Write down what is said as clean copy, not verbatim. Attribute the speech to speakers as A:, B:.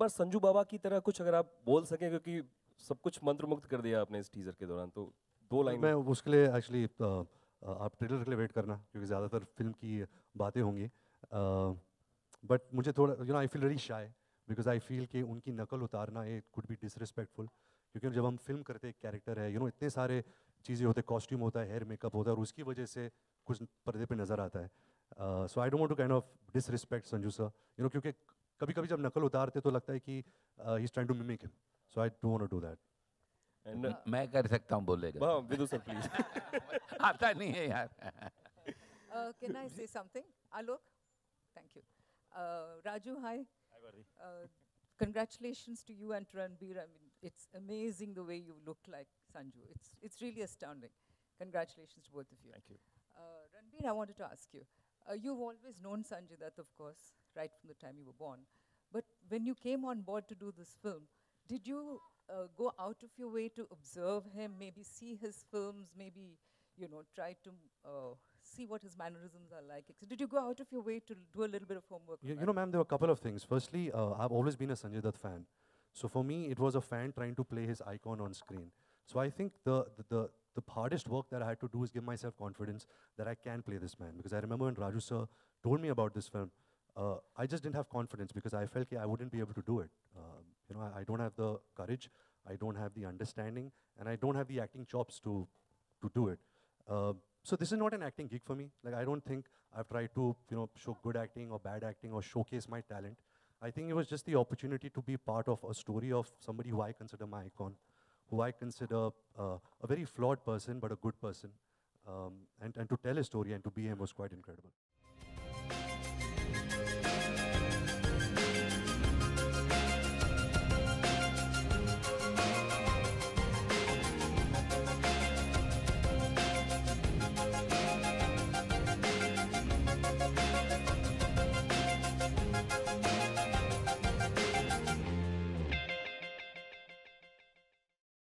A: बार संजू बाबा की तरह कुछ अगर आप बोल सकें, क्योंकि सब कुछ मंत्रमुग्ध कर दिया आपने इस टीजर के दौरान, तो 2 लाइन
B: मैं उसके लिए एक्चुअली आप ट्रेलर के लिए वेट करना, क्योंकि ज़्यादातर फिल्म की बातें होंगी। बट मुझे थोड़ा I feel very shy, because I feel कि उनकी नकल उतारना इट कुड बी डिसरिस्पेक्टफुल। क्योंकि जब हम फिल्म करते एक कैरेक्टर है, इतने सारे चीज़ें होते हैं, कॉस्ट्यूम होता है, हेयर मेकअप होता है, और उसकी वजह से कुछ पर्दे पे नज़र आता है। So I don't want to kind of disrespect Sanju sir, क्योंकि कभी कभी जब नकल उतारते तो लगता है कि he is trying to mimic him. So I don't want to do that.
A: And
C: मैं कर सकता हूँ, बोलेगा।
A: हाँ विदु सर प्लीज।
C: आता नहीं है यार।
D: Can I say something? Alok? Thank you. Raju, hi. Congratulations to you and to Ranbir. I mean, it's amazing the way you look like Sanju. It's really astounding. Congratulations to both of you.
A: Thank you.
D: Ranbir, I wanted to ask you. You've always known Sanjay Dutt, of course, right from the time you were born. But when you came on board to do this film, did you go out of your way to observe him, maybe see his films, maybe, try to see what his mannerisms are like? So did you go out of your way to do a little bit of homework?
B: Ma'am, there were a couple of things. Firstly, I've always been a Sanjay Dutt fan. So for me, it was a fan trying to play his icon on screen. So I think the hardest work that I had to do is give myself confidence that I can play this man. Because I remember when Raju sir told me about this film, I just didn't have confidence because I felt I wouldn't be able to do it. I don't have the courage, I don't have the understanding, and I don't have the acting chops to do it. So this is not an acting gig for me. Like, I don't think I've tried to, show good acting or bad acting or showcase my talent. I think it was just the opportunity to be part of a story of somebody who I consider my icon, who I consider a very flawed person but a good person. And to tell a story and to be him was quite incredible.